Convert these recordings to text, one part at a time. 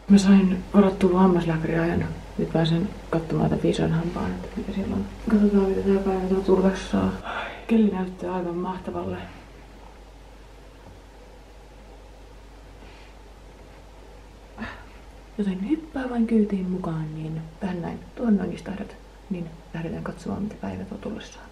Mä sain varattua hammaslääkäriajan. Nyt pääsen katsomaan tätä Viisan hampaan, että mitä siellä on. Katsotaan mitä tää päivä tuo tullessaan. Kelli näyttää aivan mahtavalle. Joten hyppää vain kyytiin mukaan, niin vähän näin tuon noin istahdat, niin lähdetään katsomaan mitä päivä tuo tullessaan.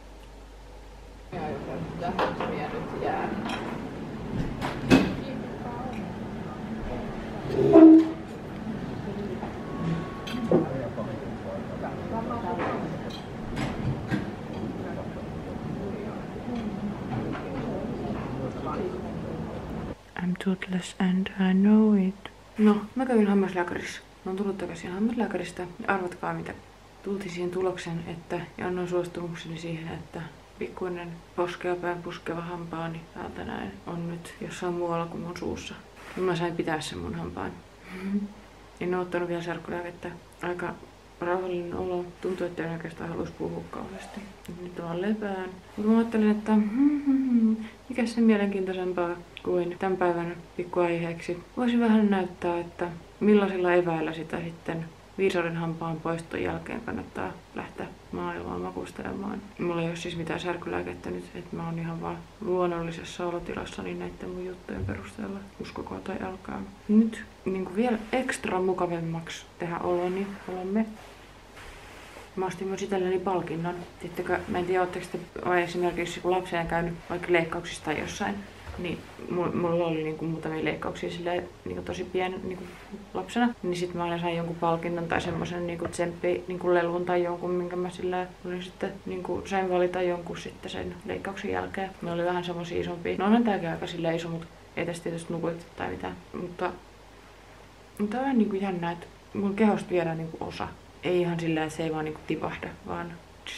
I'm toothless and I know it. No, mä kävin hammaslääkärissä. Mä oon tullut takaisin hammaslääkäristä ja arvatkaa mitä. Tultiin siihen tuloksen, että ja annoin suostumukseni siihen, että pikkuinen poskeapään puskeva hampaani täältä näin on nyt jossain muualla kuin mun suussa. Ja mä sain pitää sen mun hampaan. En oo ottanut vielä serkkulääkettä. Aika rauhallinen olo. Tuntuu, että en oikeastaan haluaisi puhua kauheasti. Nyt vaan lepään. Mutta mä ajattelin, että mikä se mielenkiintoisempaa kuin tämän päivän pikkuaiheeksi. Voisin vähän näyttää, että millaisilla eväillä sitä sitten viisauden hampaan poiston jälkeen kannattaa lähteä maailmaa makustelemaan. Mulla ei ole siis mitään särkylääkettä nyt, että mä oon ihan vaan luonnollisessa olotilassa niin näiden mun juttujen perusteella, uskokaa tai älkää. Nyt niin vielä ekstra mukavemmaksi tehdä olomme. Mä ostin myös itselleni palkinnon. Sittenkö, mä en tiedä, ootteko te esimerkiksi kun lapseen käynyt vaikka leikkauksissa tai jossain, niin mulla oli niinku muutamia leikkauksia silleen, niinku tosi pieni niinku lapsena. Niin sit mä aina sain jonkun palkinnon tai semmosen niinku tsemppi niinku lelun tai jonkun, minkä mä silleen olin sitten niinku sain valita jonkun sitten sen leikkauksen jälkeen. Ne oli vähän semmosia isompia. No onhan tääkin aika silleen iso, mutta ei tästä tietysti nukuit tai mitään. Mutta on vähän niinku jännä, että mun kehosta viedään niinku osa. Ei ihan sillä, että se ei vaan niinku tipahda, vaan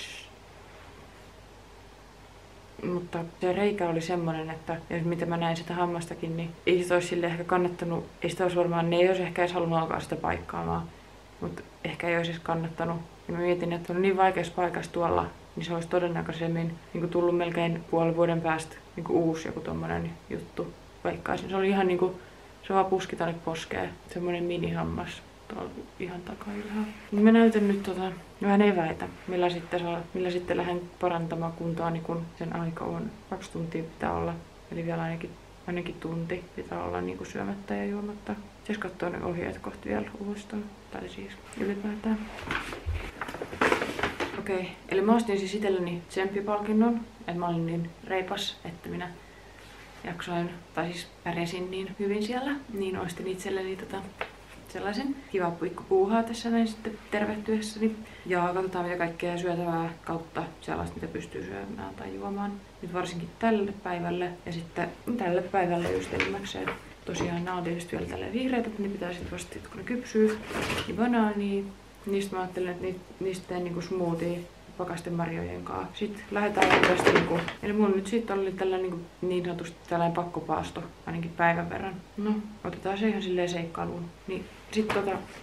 mutta se reikä oli semmonen, että jos mitä mä näin sitä hammastakin, niin ei sitä olisi sille ehkä kannattanut, ei sitä olisi varmaan, ne ei olisi ehkä edes halunnut alkaa sitä paikkaamaan, mutta ehkä ei olisi edes kannattanut. Ja mä mietin, että on niin vaikeassa paikassa tuolla, niin se olisi todennäköisemmin niin tullut melkein puolen vuoden päästä niin uusi joku tommonen juttu paikkaisin. Se oli ihan niinku, se vaan puski tänne poskeen, semmonen minihammas. Tuolla ihan takaylhäällä. Mä näytän nyt vähän eväitä, millä sitten lähden parantamaan kuntoa, niin kun sen aika on. 2 tuntia pitää olla, eli vielä ainakin tunti pitää olla niin kuin syömättä ja juomatta. Siis katsoo ne ohjeet kohti vielä uudestaan, tai siis ylipäätään. Okei, eli mä ostin siis itselleni tsemppipalkinnon, että mä olin niin reipas, että minä jaksoin, tai siis pärjäsin niin hyvin siellä, niin ostin itselleni sellaisen kiva pikkupuuhaa tässä näin sitten tervehtyessäni. Ja katsotaan mitä kaikkea syötävää kautta sellaista, mitä pystyy syömään tai juomaan. Nyt varsinkin tälle päivälle ja sitten tälle päivälle just enimmäkseen. Tosiaan nämä on tietysti vielä tälleen vihreät, että ne pitää sitten vasta kun ne kypsyy. Ja banaania. Niistä mä ajattelin, että niistä teen niinku smoothie pakastemarjojen kanssa. Sitten lähdetään tästä niinku, eli mulla nyt sitten oli tällainen niin sanotusti tällainen pakkopaasto ainakin päivän verran. No, otetaan se ihan silleen seikkailuun. Niin sitten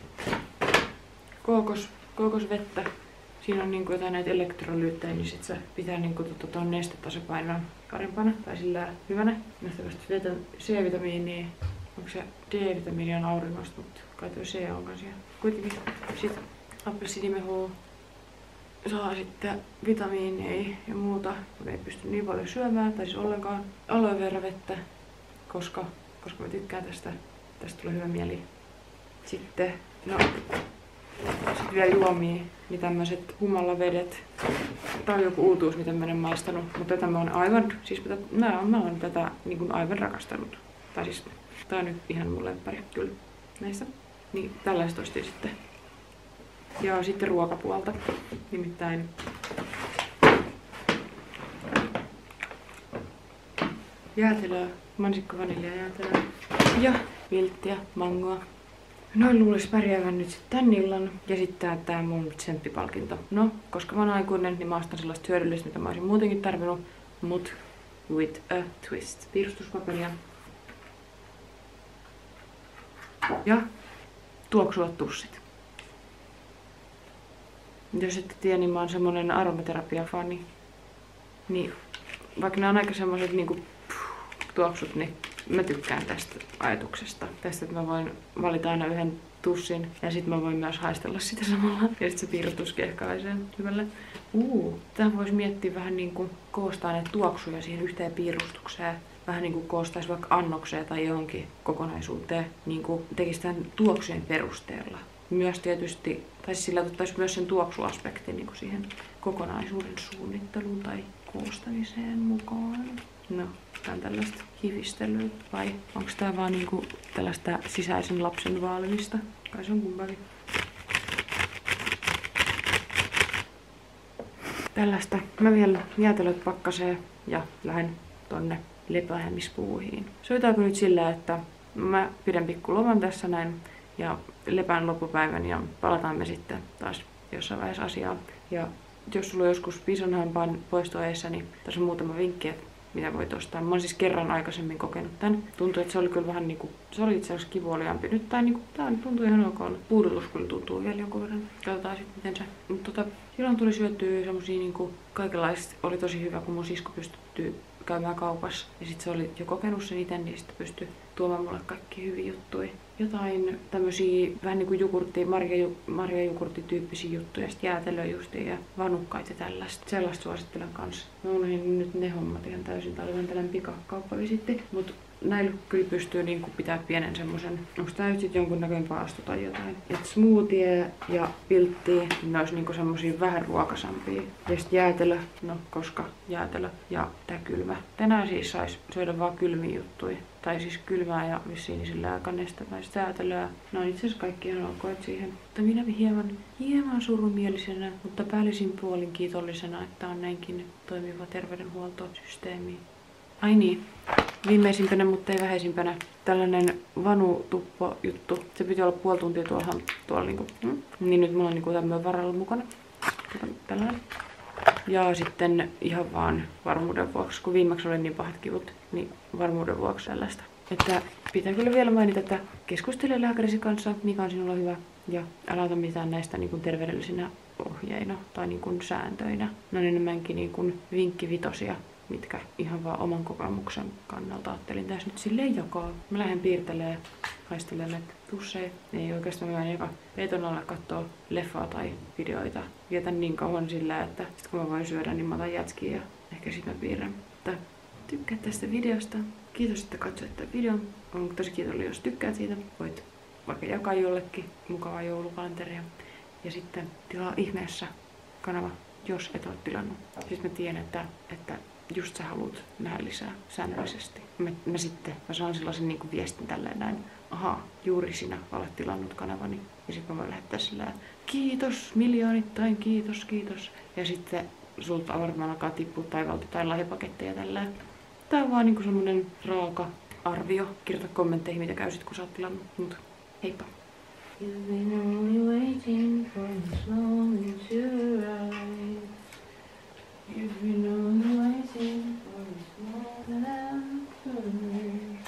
kookosvettä. Siinä on niinku jotain näitä elektrolyyttejä, niin sit se pitää niinku tuon nestetasapainon parempana tai sillä hyvänä. Nähtävästi C-vitamiinia. Onko se D-vitamiini on auringosta, mutta kai tuo C on kanssa. Kuitenkin sit appelsiinimehua. Saa sitten vitamiineja ja muuta, kun ei pysty niin paljon syömään, tai siis ollenkaan aloe vera vettä, koska mä tykkään tästä. Tästä tulee hyvä mieli. Sitten, vielä juomia, niin tämmöiset humalavedet. Tää on joku uutuus, mitä mä en maistanut, mutta tätä mä oon aivan, siis mä oon tätä niin kuin aivan rakastanut. Tai siis, tää on nyt ihan mun lemppari, kyllä, näistä. Niin tällaista ostin sitten. Ja sitten ruokapuolta, nimittäin jäätelöä, mansikkovaniljajäätelöä ja vilttiä, mangoa. Noin luulis pärjäävän nyt sitten tän illan ja sitten tää mun tsemppipalkinto. No, koska mä oon aikuinen, niin mä ostan sellaista hyödyllistä, mitä mä olisin muutenkin tarvinnut, mut with a twist. Piirustuspaperia ja tuoksuvat tussit. Jos ette tiedä, niin mä oon semmonen aromaterapia-fani. Niin vaikka ne on aika semmoset niinku tuoksut, niin mä tykkään tästä ajatuksesta. Tästä, että mä voin valita aina yhden tussin ja sitten mä voin myös haistella sitä samalla. Ja sitten se piirustus kehkalaiseen hyvälle. Tähän voisi miettiä vähän niinku koostaa ne tuoksuja siihen yhteen piirustukseen. Vähän niinku koostaisi vaikka annokseen tai johonkin kokonaisuuteen. Niinku tekisi tämän tuoksujen perusteella. Myös tietysti, tai sillä ottaisi myös sen tuoksuaspektin niinku siihen kokonaisuuden suunnitteluun tai koostamiseen mukaan. No, tää on tällaista hifistelyä. Vai onko tää vaan niinku tällaista sisäisen lapsen vaalimista? Kai se on kumpakin. Tällaista. Mä vielä jäätelöt pakkaseen ja lähden tonne lepäämispuuhiin. Sovitaanko nyt sillä, että mä pidän pikku loman tässä näin ja lepään loppupäivän ja palataan me sitten taas jossain vaiheessa asiaan. Ja jos sulla on joskus pisonhampaan poistoeessä, niin tässä on muutama vinkki, mitä voit ostaa. Mä oon siis kerran aikaisemmin kokenut tän. Tuntuu, että se oli kyllä vähän niinku, se oli itse asiassa kivuoliaampi. Nyt tää tuntuu ihan ok. Puudutus kyllä tuntuu vielä jonkun verran. Katsotaan sitten miten se. Mutta silloin tuli syötyä semmosia niinku kaikenlaista. Oli tosi hyvä, kun mun sisko pystyi käymään kaupassa. Ja sit se oli jo kokenut sen ite, niin sitten pystyi tuomaan mulle kaikki hyviä juttuja. Jotain tämmösiä vähän niinku marjajukurttityyppisiä juttuja, sit jäätelöä justiin ja vanukkaita ja tällaista. Sellaista suosittelen kanssa. Mä unohdin nyt ne hommat ihan täysin. Tää oli vaan tällainen pikakauppavisitti. Mut näillä kyllä pystyy niinku pitää pienen semmosen. Onks tää nyt sit jonkunnäköinen paasto tai jotain? Et smoothie ja pilttiä, ne ois niinku semmosia vähän ruokasampia. Ja sit jäätelö, no koska jäätelö ja tää kylmä. Tänään siis sais syödä vaan kylmiä juttuja. Tai siis kylmää ja vissiin sillä aika nestemäistä jäätelöä. No itse asiassa kaikki ihan ok siihen. Mutta minä hieman surumielisenä, mutta päällisin puolin kiitollisena, että on näinkin toimiva terveydenhuoltosysteemi. Ai niin, viimeisimpänä, mutta ei vähäisimpänä, tällainen vanutuppo-juttu. Se piti olla puoli tuntia tuolla niinku, niin nyt mulla on niinku tämmöinen varalla mukana. Tällainen. Ja sitten ihan vaan varmuuden vuoksi, kun viimeksi oli niin pahat kivut, niin varmuuden vuoksi tällaista. Että pitää kyllä vielä mainita, että keskustele lääkärisi kanssa, mikä on sinulla hyvä. Ja älä ota mitään näistä niin kuin terveydellisinä ohjeina tai niin kuin sääntöinä. Ne on enemmänkin niin kuin vinkkivitosia, mitkä ihan vaan oman kokemuksen kannalta ajattelin tässä nyt silleen jakaa. Mä lähden piirtelemään, haistelemaan näitä tusseja. Ei oikeastaan mä eka peiton alla kattoo leffaa tai videoita. Vietän niin kauan sillä, että sit kun mä voin syödä, niin mä otan jätskiä ja ehkä sit mä piirrän. Mutta tykkää tästä videosta. Kiitos, että katsoit tämän videon. Olen tosi kiitollinen, jos tykkäät siitä. Voit vaikka jakaa jollekin mukavaa joulukalenteria. Ja sitten tilaa ihmeessä kanava, jos et ole tilannut. Siis mä tiedän, että just sä haluat nähdä lisää säännöllisesti. Mä saan sellaisen niin kuin viestin tälleen näin. Aha, juuri sinä olet tilannut kanavani. Ja sitten mä voin lähettää sillä kiitos miljoonittain, kiitos. Ja sitten sulta varmaan alkaa tippua taivalta tai lahjapaketteja tällä. Tää on vaan niinku semmonen raaka arvio. Kirjoita kommentteihin, mitä käy sit, kun sä oot tilannut. Mut heippa! You've been only waiting for this moment to rise. You've been only waiting for this moment to rise.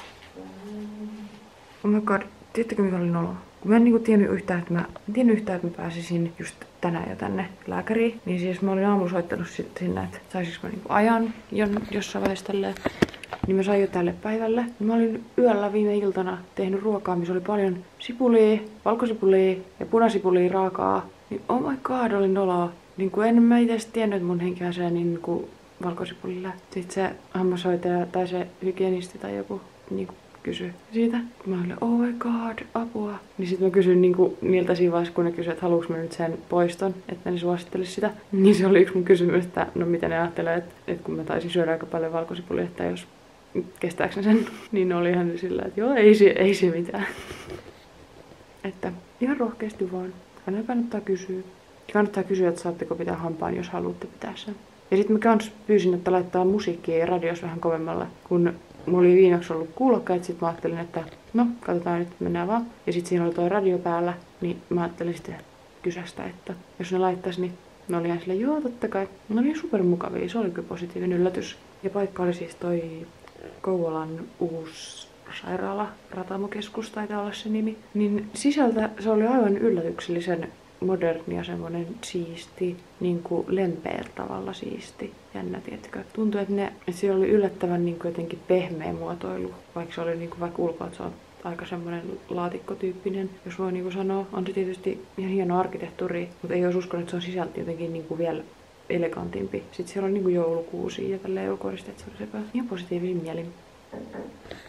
Oh my god, tiedättekö mikä oli noloa? Kun mä en niinku tiennyt yhtään, että mä pääsisin just tänään jo tänne lääkäriin, niin siis mä olin aamulla soittanut sinne, että saisinko mä niinku ajan jossain vaiheessa tälleen. Niin mä sain jo tälle päivälle. Mä olin yöllä viime iltana tehnyt ruokaa, missä oli paljon sipulia, valkosipulia ja punasipulia raakaa. Niin oh my god, oli noloa. Niin kuin en mä itse tiennyt, että mun henki on siellä niin kuin valkosipulilla. Sitten se hammashoitaja tai se hygienisti tai joku niin kysyi siitä. Mä olin, oh my god, apua. Niin sit mä kysyin niinku niiltä siinä vaiheessa, kun ne kysyi, että haluuks mä nyt sen poiston, että ne suosittelis sitä. Niin se oli yksi mun kysymys, että no mitä ne ajattelee, että kun mä taisin syödä aika paljon valkosipulia, että jos kestääkö ne sen. Niin oli ihan sillä, että joo, ei se mitään. Että ihan rohkeasti vaan. Aina kannattaa kysyä. Kannattaa kysyä, että saatteko pitää hampaan, jos haluatte pitää sen. Ja sit mä kans pyysin, että laittaa musiikkia radios vähän kovemmalla, kun mulla oli viimeksi ollut kuulokkaat, sit mä ajattelin, että no, katsotaan nyt, mennään vaan. Ja sit siinä oli toi radio päällä, niin mä ajattelin sitten kysästä, että jos ne laittaisi, niin ne oli ihan silleen, joo, totta kai. Ne oli supermukavia, se oli kyllä positiivinen yllätys. Ja paikka oli siis toi Kouvolan uusi sairaala, Ratamokeskus taitaa olla se nimi. Niin sisältä se oli aivan yllätyksellisen moderni ja semmonen siisti, niinku lempeällä tavalla siisti. Jännä, tiedätkö? Tuntui, että siellä oli yllättävän niinku jotenkin pehmeä muotoilu, vaikka se oli niinku vaikka ulkoa, että se on aika semmoinen laatikkotyyppinen, jos voi niinku sanoa. On se tietysti ihan hieno arkkitehtuuri, mutta ei olisi uskonut, että se on sisältä jotenkin niinku vielä elegantimpi. Sitten siellä on niinku joulukuusia ja tälleen ulkoisesti, että se oli sepä ihan positiivinen mieli.